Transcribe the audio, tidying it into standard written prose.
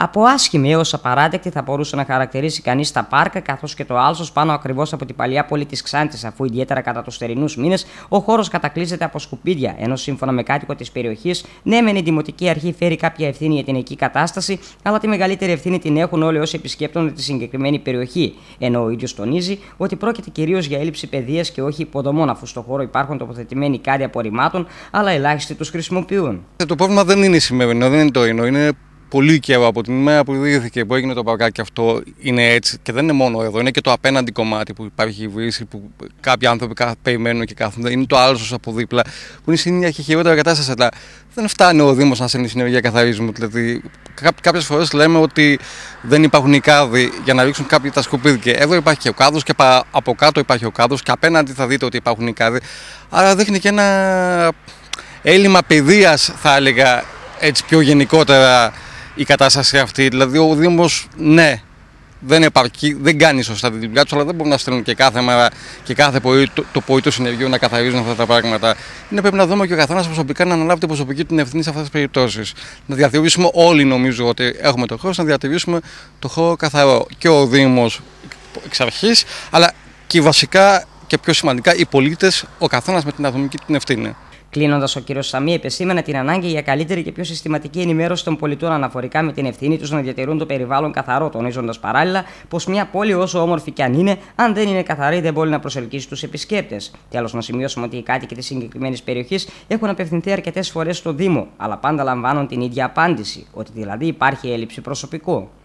Από άσχημη έως απαράδεκτη θα μπορούσε να χαρακτηρίσει κανείς τα πάρκα καθώς και το άλσος πάνω ακριβώς από την παλιά πόλη της Ξάνθης, αφού ιδιαίτερα κατά τους θερινούς μήνες ο χώρος κατακλείζεται από σκουπίδια. Ενώ σύμφωνα με κάτοικο της περιοχής, ναι, μεν η Δημοτική Αρχή φέρει κάποια ευθύνη για την εκεί κατάσταση, αλλά τη μεγαλύτερη ευθύνη την έχουν όλοι όσοι επισκέπτονται τη συγκεκριμένη περιοχή. Ενώ ο ίδιος τονίζει ότι πρόκειται κυρίως για έλλειψη παιδείας και όχι υποδομών, αφού στο χώρο υπάρχουν τοποθετημένοι κάδοι απορριμμάτων, αλλά ελάχιστοι τους χρησιμοποιούν. Το πρόβλημα δεν είναι σημερινό, δεν είναι τωρινό. Είναι πολύ καιρό από την ημέρα που ιδρύθηκε, που έγινε το παρκάκι αυτό, είναι έτσι. Και δεν είναι μόνο εδώ, είναι και το απέναντι κομμάτι που υπάρχει η βρύση, που κάποιοι άνθρωποι περιμένουν και κάθονται. Είναι το άλσος από δίπλα, που είναι στην ίδια και χειρότερη κατάσταση. Αλλά δεν φτάνει ο Δήμος να στέλνει συνεργεία καθαρίζουμε. Δηλαδή, κάποιες φορές λέμε ότι δεν υπάρχουν οι κάδοι για να ρίξουν κάποιοι τα σκουπίδια. Εδώ υπάρχει και ο κάδος και από κάτω υπάρχει ο κάδος και απέναντι θα δείτε ότι υπάρχουν οι κάδοι. Άρα δείχνει και ένα έλλειμμα παιδείας, θα έλεγα έτσι πιο γενικότερα, η κατάσταση αυτή. Δηλαδή, ο Δήμος, ναι, δεν επαρκεί, δεν κάνει σωστά τη δουλειά του, αλλά δεν μπορούν να στέλνουν και κάθε μέρα και κάθε πρωί το πρωί του συνεργείου να καθαρίζουν αυτά τα πράγματα. Πρέπει να δούμε και ο καθένας προσωπικά να αναλάβει την προσωπική την ευθύνη σε αυτές τις περιπτώσεις. Να διατηρήσουμε όλοι, νομίζω ότι έχουμε το χώρο, να διατηρήσουμε το χώρο καθαρό. Και ο Δήμος εξ αρχής, αλλά και βασικά και πιο σημαντικά οι πολίτες, ο καθένας με την ατομική την ευθύνη. Κλείνοντας, ο κ. Σαμί επεσήμανε την ανάγκη για καλύτερη και πιο συστηματική ενημέρωση των πολιτών αναφορικά με την ευθύνη τους να διατηρούν το περιβάλλον καθαρό, τονίζοντας παράλληλα πως μια πόλη, όσο όμορφη κι αν είναι, αν δεν είναι καθαρή, δεν μπορεί να προσελκύσει τους επισκέπτες. Τέλος, να σημειώσουμε ότι οι κάτοικοι της συγκεκριμένης περιοχής έχουν απευθυνθεί αρκετές φορές στο Δήμο, αλλά πάντα λαμβάνουν την ίδια απάντηση, ότι δηλαδή υπάρχει έλλειψη προσωπικού.